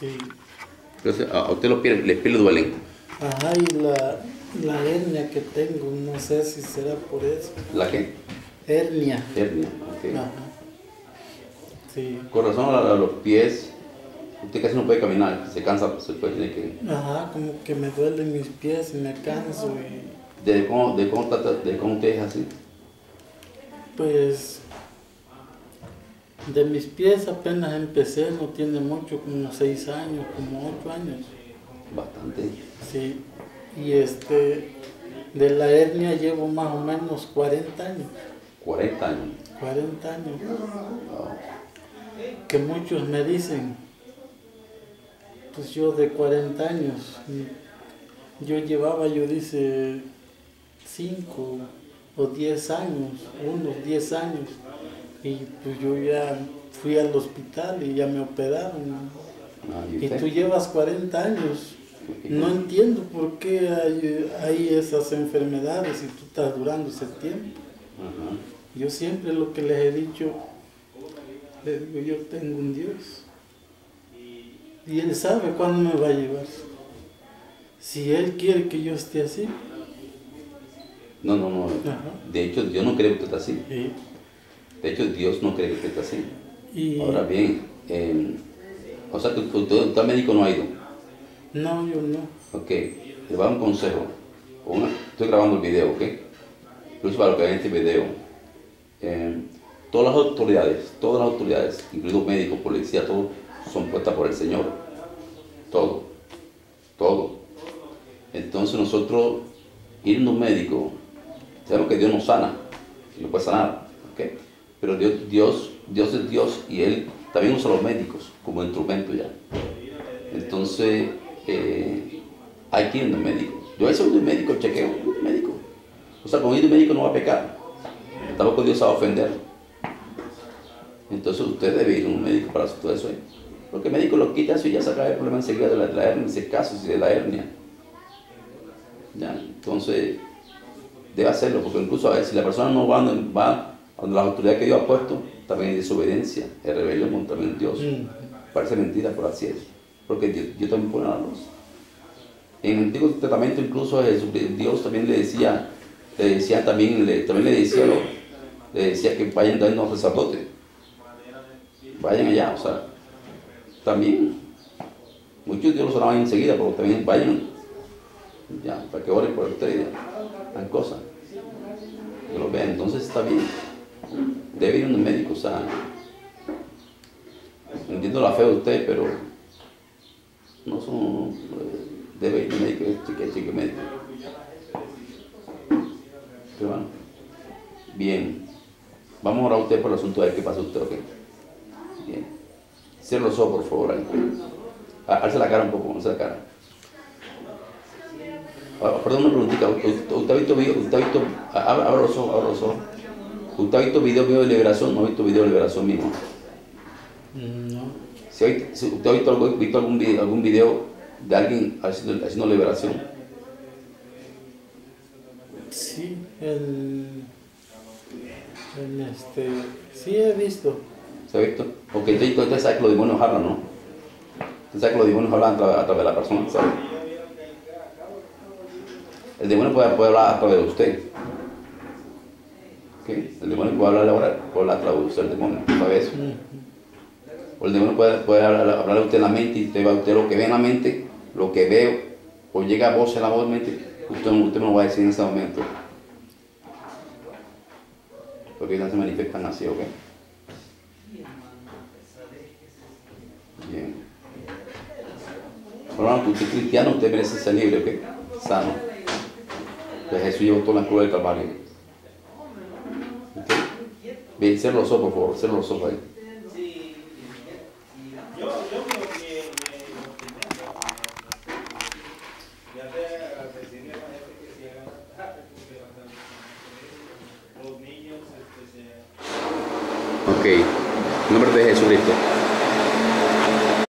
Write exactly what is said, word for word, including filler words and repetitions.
Sí. Entonces, a usted los pies, los pies le duelen. Ajá, y la, la hernia que tengo, no sé si será por eso. ¿La qué? Hernia. Hernia, ok. Ajá. Sí. Con razón a, a los pies, usted casi no puede caminar, se cansa, se puede tener que... Ajá, como que me duelen mis pies y me canso y... ¿De cómo, de cómo, trata, de cómo usted es así? Pues... De mis pies apenas empecé, no tiene mucho, como seis años, como ocho años. Bastante. Sí. Y este... De la hernia llevo más o menos cuarenta años. cuarenta años. cuarenta años. Wow. Que muchos me dicen, pues yo de cuarenta años, yo llevaba, yo dice, cinco o diez años, unos diez años, y pues yo ya fui al hospital y ya me operaron. Ah, ¿y Y usted? tú llevas cuarenta años, no entiendo por qué hay, hay esas enfermedades y tú estás durando ese tiempo. Ajá. Yo siempre lo que les he dicho, les digo, yo tengo un Dios. Y Él sabe cuándo me va a llevar. Si Él quiere que yo esté así. No, no, no. Ajá. De hecho, Dios no cree que usted está así. Sí. De hecho, Dios no cree que usted está así. Y Ahora bien, eh, o sea, que usted, usted al médico no ha ido. no, yo no. Ok, le voy a dar un consejo. Una, estoy grabando el video, ok. Incluso para lo que hay en este video. Eh, todas las autoridades, todas las autoridades, incluidos médicos, policía, todos son puestas por el Señor. Todo. Todo. Entonces nosotros, ir a un médico, sabemos que Dios nos sana, y nos puede sanar, ¿ok? Pero Dios, Dios, Dios es Dios y Él también usa a los médicos como instrumento ya. Entonces, eh, hay que ir a un médico. Yo a veces voy a un médico, chequeo, un médico. O sea, con ir a un médico no va a pecar. Tampoco Dios se va a ofender. Entonces usted debe ir a un médico para hacer todo eso. ¿eh? Porque el médico lo quita eso y ya se acaba el problema enseguida de la, de la hernia, en ese caso, si de la hernia. ¿Ya? Entonces, debe hacerlo, porque incluso a ver, si la persona no va, va a donde las autoridades que Dios ha puesto, también es desobediencia, es rebelión contra Dios. Mm. Parece mentira, pero así es. Porque Dios, Dios también pone la luz. En el Antiguo Testamento incluso Jesús, Dios también le decía, le decía también, le, también le decía, lo, le decía que vayan dando a los sacerdotes. Vayan allá, o sea, también. Muchos Dios los oraban enseguida, pero también vayan, ya, para que oren por ustedes, las cosas. Que lo vean, entonces está bien. Debe ir a un médico, o sea, entiendo la fe de usted, pero no son, debe ir a un médico, cheque, cheque médico. Pero bueno, bien, vamos a orar a usted por el asunto de qué pasa usted, ok. Bien, cierre los ojos, por favor, ahí. Alza la cara un poco, alza la cara. Ah, perdón, una preguntita, ¿usted, usted ha visto video, usted ha visto, abra, abra los ojos, abra los ojos. ¿Usted ha visto videos míos de liberación? ¿No ha visto videos de liberación mismo? No. Si, hay, si usted ha visto, algo, visto algún, video, algún video de alguien haciendo, haciendo liberación? Sí, en, en este, sí he visto. ¿Se ha visto? Porque entonces usted sabe que los demonios hablan, ¿no? Usted sabe que los demonios hablan a través, a través de la persona, ¿sabe? El demonio puede, puede hablar a través de usted. ¿Okay? El demonio puede hablar ahora, puede hablar a través de usted, el demonio, ¿sabe eso? O el demonio puede, puede hablar, hablarle a usted en la mente y usted, usted lo que ve en la mente, lo que veo, o llega a voz en la voz en la mente, usted, usted me lo va a decir en ese momento. Porque ellos se manifiestan así, ¿ok? Bien. Hermano, usted es cristiano, usted merece ser libre, ¿ok? Sano. Entonces Jesús llevó toda la cruz del Calvario. ¿Ok? Bien, cierra los ojos, por favor, cierra los ojos ahí. Ok, en nombre de Jesucristo.